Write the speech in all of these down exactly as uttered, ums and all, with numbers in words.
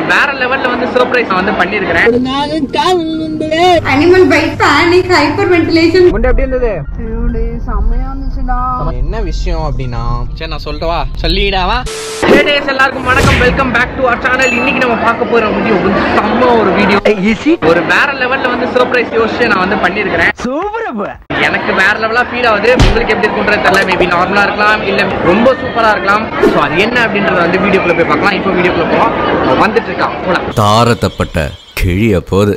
வேற லெவல்ல வந்து சர்ப்ரைஸ் வந்து பண்ணிருக்கேன். Animal bite panic hyperventilation முன்ன எப்படி இருந்தது? செமையா இருந்துச்சுடா. என்ன விஷயம் அப்படின்னா சரி நான் சொல்றவா சொல்லிடாவா. ஹே டேஸ் எல்லாருக்கும் வணக்கம், welcome back to our channel. இன்னைக்கு நம்ம பார்க்க போற வீடியோ வந்து செம்ம ஒரு வீடியோ. ஒரு வேற லெவல்ல வந்து சர்ப்ரைஸ் யோசிச்சு நான் வந்து பண்ணிருக்கேன். சூப்பர். எனக்கு வேற லெவலா ஃபீல் ஆகுது. உங்களுக்கு எப்படி இருக்குன்றது தெரியல. மேபி நார்மலா இருக்கலாம், இல்ல ரொம்ப சூப்பரா இருக்கலாம். சோ அது என்ன அப்படின்றத வந்து வீடியோக்குள்ள போய் பார்க்கலாம். இப்போ வீடியோக்குள்ள போறோம். வந்துட்டு இருக்கான் போலாம். தாரத்தப்பட்ட கிழிய போது.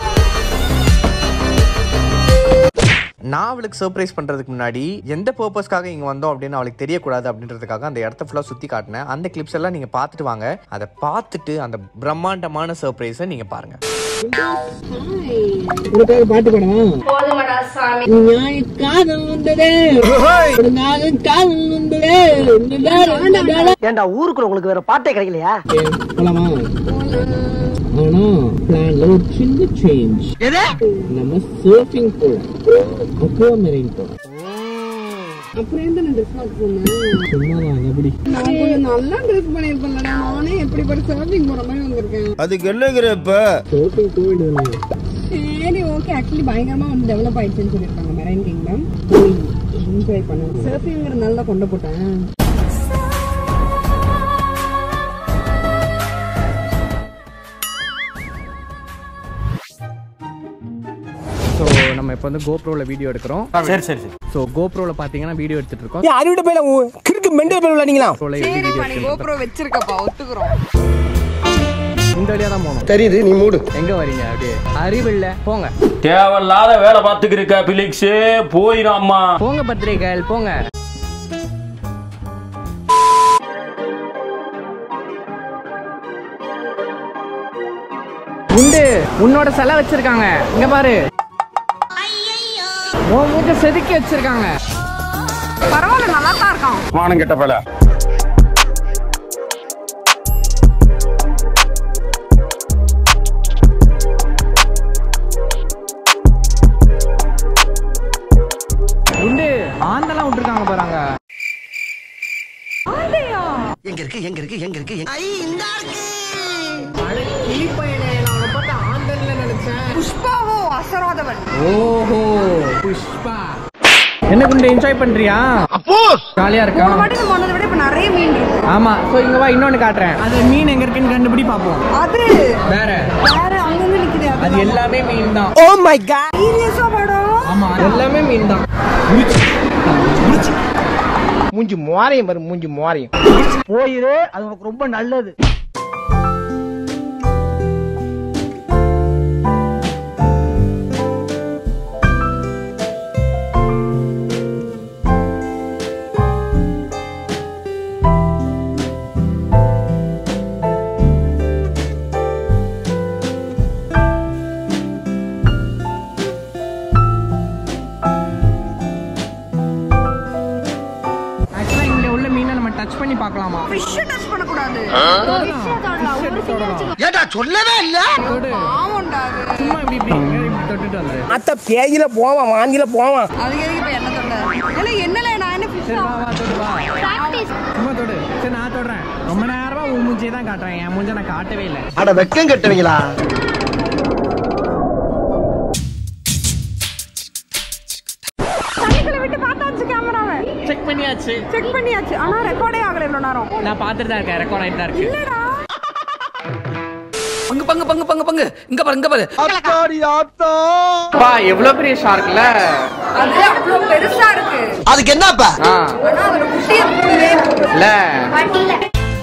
நான் அவளுக்கு சர்ப்ரைஸ் பண்ணுறதுக்கு முன்னாடி எந்த பர்பஸ்க்காக இங்கே வந்தோம் அப்படின்னு அவளுக்கு தெரியக்கூடாது அப்படின்றதுக்காக அந்த இடத்த ஃபுல்லாக சுற்றி காட்டினேன். அந்த கிளிப்ஸ் எல்லாம் நீங்கள் பார்த்துட்டு வாங்க. அதை பார்த்துட்டு அந்த பிரம்மாண்டமான சர்ப்ரைஸை நீங்கள் பாருங்க. பாட்டு படம் போதுமடா சாமி. ஏண்டா ஊருக்குள்ள உங்களுக்கு வேற பாட்டே கிடைக்கலையா? ஆனா பிளான்ல ஒரு சின்ன சேஞ்ச். நம்ம சர்ஃபிங் போலாம், அக்வா மெரைன் போலாம். அப்புறம் எந்த ட்ரெஸ் மாத்த சொன்னேன்? சும்மாதான் எப்படி நான் கொஞ்சம் நல்லா ட்ரெஸ் பண்ணிருப்பேன்ல. நானே எப்படி படி சர்ஃபிங் போற மாதிரி வந்திருக்கேன். அதுக்கு என்னங்கற இப்ப சர்ஃபிங் போயிடுவேன். சரி ஓகே. ஆக்சுவலி பயங்கரமா வந்து டெவலப் ஆயிடுச்சுன்னு சொல்லிருக்காங்க மெரைன் கிங்டம். போய் என்ஜாய் பண்ணுங்க. சர்ஃபிங்ங்கற நல்லா கொண்டு போட்டேன். ஸோ நம்ம இப்போ வந்து கோப்ரோவில் வீடியோ எடுக்கிறோம். சரி சரி சரி. ஸோ கோப்ரோவில் பார்த்தீங்கன்னா வீடியோ எடுத்துட்டு இருக்கோம். ஏன் அறிவிட்ட பேல கிறுக்கு மெண்டல் பேல விளையாடுங்களா? சரி பண்ணி கோப்ரோ வெச்சிருக்கப்பா, ஒத்துக்குறோம். இந்த வழியா தான் போகணும். தெரியுது, நீ மூடு. எங்க வரீங்க? அப்படியே அறிவில்ல போங்க. தேவையில்லாத வேலை பார்த்துக்கிருக்க பிலிக்ஸ், போயிடாமா. போங்க பத்திரிகைகள் போங்க. உண்டு உன்னோட செலை வச்சிருக்காங்க. இங்க பாரு, உன் மூஞ்ச செதுக்கி வச்சிருக்காங்க. பரவாயில்ல, நல்லா தான் இருக்கான். வானம் கெட்ட பேல. உண்டு ஆந்தெல்லாம் விட்டுருக்காங்க பாருங்க. எங்க இருக்கு எங்க இருக்கு எங்க இருக்கு? ஐ இந்த இருக்கு. புஷ்பாவோ அசராதவன். ஓஹோ புஷ்பா. என்ன குண்டு என்ஜாய் பண்றியா? ஜாலியா இருக்கா? ஒரு வாட்டி நம்ம வந்ததை விட இப்ப நிறைய மீன் இருக்கு. ஆமா. சோ இங்க வா, இன்னொன்னு காட்டுறேன். அது மீன் எங்க இருக்குன்னு கண்டுபிடி பாப்போம். அது வேற வேற அங்கங்க நிக்குது. அது எல்லாமே மீன் தான். Oh my god. சீரியஸா படம்? ஆமா எல்லாமே மீன் தான். மூஞ்சி மோரையும் பாரு, மூஞ்சி மோரையும். போயிரு, அது உங்களுக்கு ரொம்ப நல்லது. டச் பண்ணி பார்க்கலாமா? ஃபிஷ் டச் பண்ண கூடாது. ஏடா சொல்லவே இல்ல. பாவம்டா அது. சும்மா இப்படி இப்படி இப்படி தொட்டுட்டு வந்து. அத்த பேயில போவான், வாந்தில போவான். அதுக்கு எதுக்கு இப்ப என்ன தொட்டாரு? இல்ல என்னல நான் என்ன ஃபிஷ்? வா வா தொடு வா. பிராக்டீஸ். சும்மா தொடு. சரி நான் தொடுறேன். ரொம்ப நேரமா உன் மூஞ்சியை தான் காட்டுறேன். என் மூஞ்ச நான் காட்டவே இல்ல. அட வெக்கம் கட்டுவீங்களா? தண்ணிக்குள்ள விட்டு பார்த்தாச்சு கேமராவை. செக் பண்ணியாச்சு. செக் பண்ணியாச்சு. ஆனா ரெக்கார்டே ஆகல இவ்வளவு நேரம். நான் பார்த்துட்டு தான் இருக்கேன். ரெக்கார்ட் ஆயிட்டு தான் இருக்கு. இல்லடா. பங்கு பங்கு பங்கு பங்கு பங்கு. இங்க பாரு இங்க பாரு. அத்தாடி ஆத்தா. பா எவ்வளவு பெரிய ஷார்க்ல. அது அவ்வளவு பெருசா இருக்கு. அதுக்கு என்னப்பா? ஆனா அதோட குட்டிய கூடவே இல்ல வண்டில.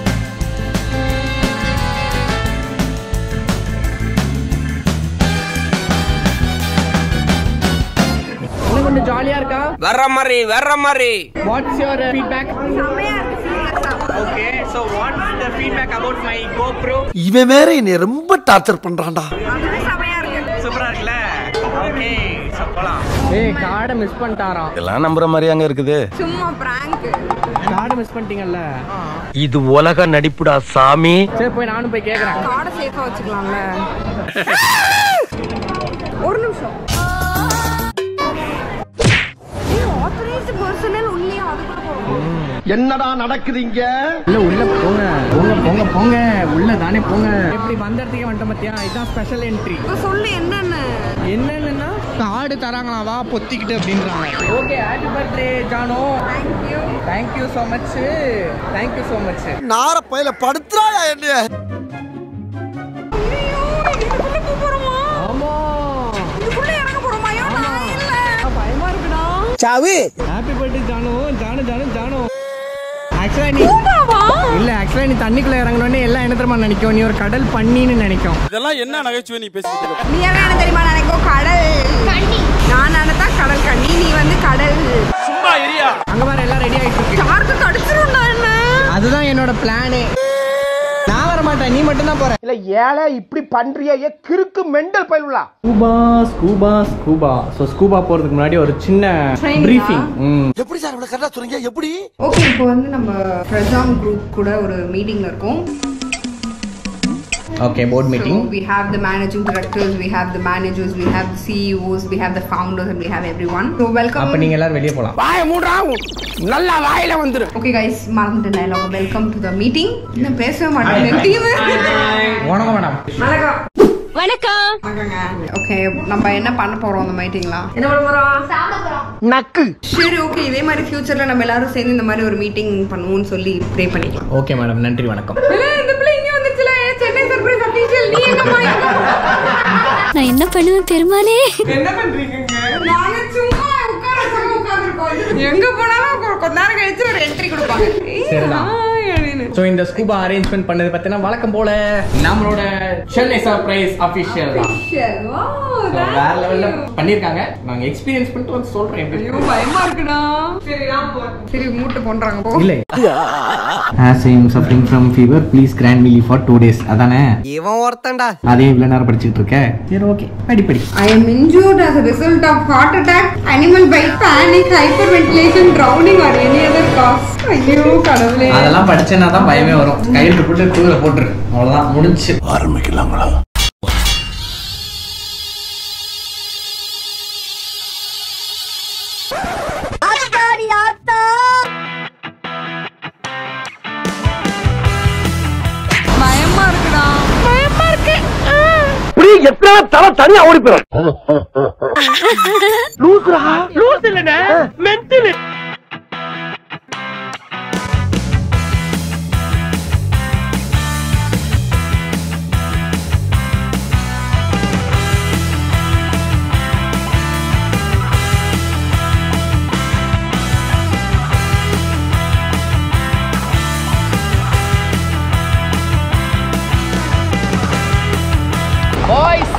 கொஞ்சம் ஜாலியா இருக்கா? வர்ற மாதிரி வர்ற மாதிரி. What's your feedback? செமையா இருக்கு சீரியஸா. Okay, so what's the feedback about my GoPro? இவன் வேற என்னை ரொம்ப டார்ச்சர் பண்றான்டா. அதுவே செமையா இருக்கு. சூப்பரா இருக்குல? Okay, so போலாம். ஏய் கார்டை மிஸ் பண்ணிட்டாராம். எல்லாம் நம்புற மாதிரி அங்க இருக்குது. சும்மா பிராங்க். கார்டை மிஸ் பண்ணிட்டீங்கல்ல? இது உலக நடிப்புடா சாமி. சரி போய் நானும் போய் கேக்குறேன். கார்டை சேஃபா வச்சுக்கலாம்ல. ஒரு நிமிஷம். பர்சனல் உள்ளே அதுக்குள்ள போறோம். என்னடா நடக்குதுங்க? இல்ல உள்ள போங்க போங்க போங்க போங்க உள்ள தானே போங்க. எப்படி வந்தறதுக்கே வந்துட்டோம் பாத்தியா? இதான் ஸ்பெஷல் என்ட்ரி. இப்ப சொல்லு என்னென்ன என்னன்னா கார்டு தராங்களா வா பொத்திக்கிட்டு அப்படின்றாங்க. Okay happy birthday Janu. Thank you. Thank you so much. Thank you so much. நார பையில படுத்துறாயா என்னைய? ஐயோ இதுக்குள்ள போக போறோமா? ஆமா இதுக்குள்ள இறங்க போறோமா? ஐயோ நான் இல்ல. பயமா இருக்குடா. சாவு. Happy birthday Janu Janu Janu Janu. ஆக்சுவலா நீ கூடாவா? இல்ல ஆக்சுவலா நீ தண்ணிக்குள்ள இறங்கணும்னே எல்லாம் என்ன தெரியுமா நினைக்கும்? நீ ஒரு கடல் பண்ணின்னு நினைக்கும். இதெல்லாம் என்ன நகைச்சுவை நீ பேசிட்டு இருக்க? நீ என்ன தெரியுமா நினைக்கும்? கடல் கண்ணி. நான் நினைத்தா கடல் கண்ணி, நீ வந்து கடல். சும்மா இரியா. அங்க பாரு எல்லாம் ரெடி ஆயிட்டு இருக்கு. யாருக்கு கடிச்சிரும்டா என்ன? அதுதான் என்னோட பிளானே. நான் வர மாட்டேன், நீ மட்டும் தான் போற. இல்ல ஏழை இப்படி பண்றியா? ஏ கிறுக்கு மெண்டல் பயிலுலா. Scuba scuba scuba. So scuba போறதுக்கு முன்னாடி ஒரு சின்ன Training-ஆ? பிரீஃபிங். எப்படி சார் இவ்வளவு கரெக்டா சொல்றீங்க? எப்படி? ஓகே, இப்போ வந்து நம்ம பிரஜாம் குரூப் கூட ஒரு மீட்டிங்ல இருக்கோம். Okay board So meeting. we have the managing directors, we have the managers, we have the C E Os, we have the founders and we have everyone. So welcome. அப்ப நீங்க எல்லாரும் வெளிய போலாம். வாய மூடுறா. நல்லா வாயில வந்துரு. Okay guys, மறந்துட்டேன் dialogue. Welcome to the meeting. இன்னும் பேசவே மாட்டேன் டீம். வணக்கம் மேடம். வணக்கம். வணக்கம். வணக்கங்க. ஓகே, நம்ம என்ன பண்ண போறோம் அந்த மீட்டிங்ல? என்ன பண்ண போறோம்? சாப்பிட போறோம். நக்கு. சரி ஓகே, இதே மாதிரி ஃபியூச்சர்ல நம்ம எல்லாரும் சேர்ந்து இந்த மாதிரி ஒரு மீட்டிங் பண்ணுவோம்னு சொல்லி ப்ரே பண்ணிக்கலாம். ஓகே மேடம், நன்றி வணக்கம். இந்த பிள்ளை இங்க வந்துச்சுல, சென்னை சர்ப்ரைஸ் அபிஷியல். நீ எங்கம்மா? நான் என்ன பண்ணுவேன் பெருமானே? என்ன பண்றீங்க? நாங்க சும்மா உட்கார சொல்ல உட்கார்ந்திருக்கோம். எங்க போனாலும் கொஞ்ச நேரம் கழிச்சு ஒரு என்ட்ரி கொடுப்பாங்க. சரிதான். சோ இந்த ஸ்கூபா அரேஞ்ச்மென்ட் பண்ணது பத்தினா வழக்கம் போல நம்மளோட சென்னை சர்ப்ரைஸ் அபிஷியல் தான். வேற லெவல்ல பண்ணிருக்காங்க. நாங்க எக்ஸ்பீரியன்ஸ் பண்ணிட்டு வந்து சொல்றேன் எப்படி. ஐயோ பயமா இருக்குடா. சரி நான் போறேன். சரி மூட்டை போன்றாங்க போ. இல்ல. As I am suffering from fever, please grant me leave for two days. அதானே? இவன் ஒருத்தன்டா. அதே இவ்வளவு நேரம் படிச்சிட்டு இருக்க. சரி ஓகே. படி படி. I am injured as a result of heart attack, animal bite, panic, hyperventilation, drowning or any other cause. ஐயோ கடவுளே. அதெல்லாம் படிச்சேன்னா தான் பயமே வரும். கையில போட்டு தூர போட்டுரு. அவ்வளவுதான் முடிஞ்சு. ஆரம்பிக்கலாங்களா? பயமா இருக்குடா. பயமா இருக்கு. இப்படி எத்தனை தலை தனியா ஓடி போயிடும். லூசுரா. லூசு இல்லனே. மென்டல். பாய்ஸ்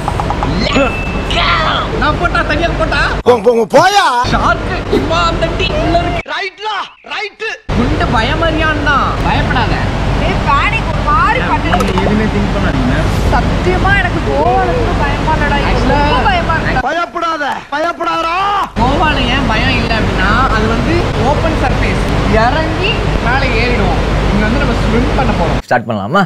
நான் போட்டா தனியா போட்டா போங்க போங்க போயா. ஷார்க் இம்மா அந்த டீ உள்ள இருக்கு. ரைட்லா ரைட். குண்டு பயமறியான்டா. பயப்படாத. ஏய் panic ஒரு மாதிரி பண்ணுது. எதுமே திங்க் பண்ணாதீங்க. சத்தியமா எனக்கு கோவலக்கு பயமா இல்லடா. ரொம்ப பயமா இருக்கு. பயப்படாத பயப்படாதடா. கோவால ஏன் பயம் இல்ல அப்படின்னா அது வந்து ஓபன் சர்ஃபேஸ். இறங்கி மேலே ஏறிடுவோம். இங்க வந்து நம்ம ஸ்விம் பண்ண போறோம். ஸ்டார்ட் பண்ணலாமா?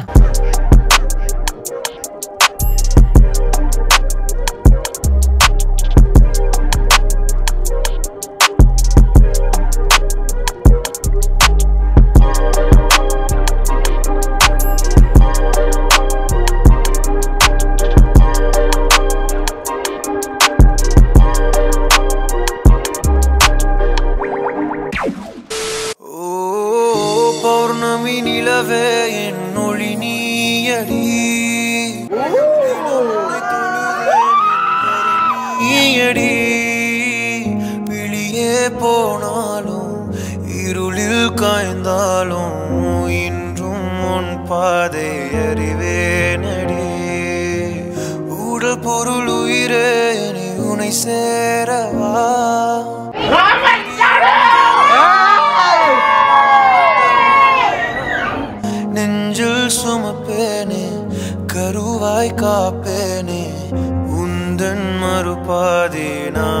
பௌர்ணமி நிலவே என் ஒளி நீயடி நீயடி பிழியே போனாலும் இருளில் காய்ந்தாலும் இன்றும் உன் பாதை அறிவேனடி உடல் பொருள் உயிரே நீ உன்னை சேரவா நெஞ்சில் சுமப்பேனே கருவாய் காப்பேனே உந்தன் மறுபாதி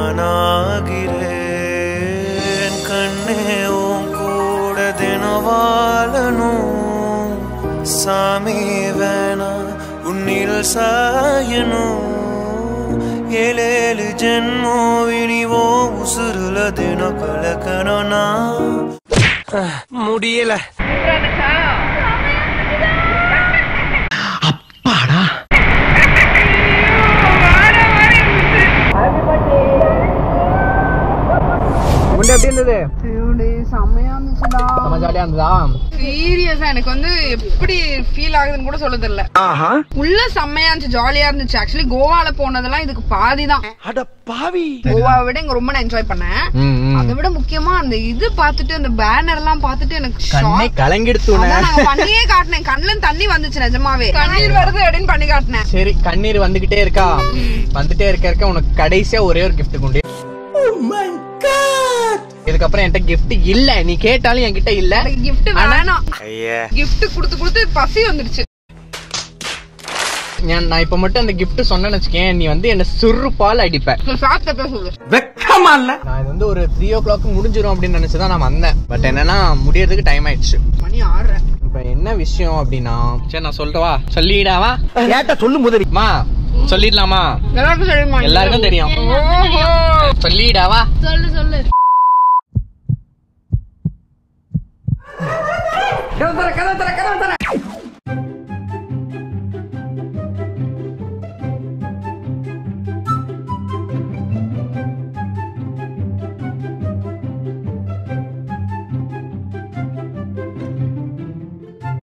நானாகிறேன் கண்ணே உன் கூட தினவாளனும் சாமி வேணா உன்னில் சாயனும் ஏழேழு ஜென்மோவினிவோ உசுருல தினம் கலக்கணும்னா முடியல. முன்னே எப்படி இருந்தது? செம்மையா இருந்துச்சுடா. செம்ம ஜாலியா இருந்ததா? சீரியஸா எனக்கு வந்து எப்படி ஃபீல் ஆகுதுன்னு கூட சொல்ல தெரியல. உள்ள செம்மையா இருந்துச்சு, ஜாலியா இருந்துச்சு. ஆக்சுவலி கோவால போனதெல்லாம் இதுக்கு பாதி தான். அட பாவி. கோவாவை விட இங்க ரொம்ப என்ஜாய் பண்ணேன். அதை விட முக்கியமா அந்த இது பாத்துட்டு அந்த பேனர் எல்லாம் பாத்துட்டு எனக்கு கண்ணே கலங்கிடுத்து. நான் பண்ணியே காட்டினேன், கண்ணுல தண்ணி வந்துச்சு நிஜமாவே. கண்ணீர் வருது அப்படின்னு பண்ணி காட்டினேன். சரி, கண்ணீர் வந்துகிட்டே இருக்கா, வந்துட்டே இருக்க இருக்க உனக்கு கடைசியா ஒரே ஒரு கிஃப்ட் கொண்டு. இதுக்கப்புறம் என்கிட்ட கிஃப்ட் இல்ல, நீ கேட்டாலும் என்கிட்ட இல்ல. கிஃப்ட் வேணாம், கிஃப்ட் குடுத்து குடுத்து பசி வந்துருச்சு. நான் இப்ப மட்டும் அந்த கிஃப்ட் சொன்னேன்னு வச்சுக்கேன், நீ வந்து என்ன சுரு பால் அடிப்ப. வெக்கமா இல்ல. நான் இது வந்து ஒரு த்ரீ ஓ கிளாக் முடிஞ்சிரும் அப்படின்னு நினைச்சுதான் நான் வந்தேன். பட் என்னன்னா முடியறதுக்கு டைம் ஆயிடுச்சு. மணி ஆறு. இப்ப என்ன விஷயம் அப்படின்னா, சரி நான் சொல்லிட்டவா, சொல்லிடாவா? ஏட்ட சொல்லு முதலிமா. சொல்லிடலாமா? எல்லாருக்கும் தெரியுமா? எல்லாருக்கும் தெரியும். சொல்லிடாவா? சொல்லு சொல்லு. கதை தர கதை தர கதை தர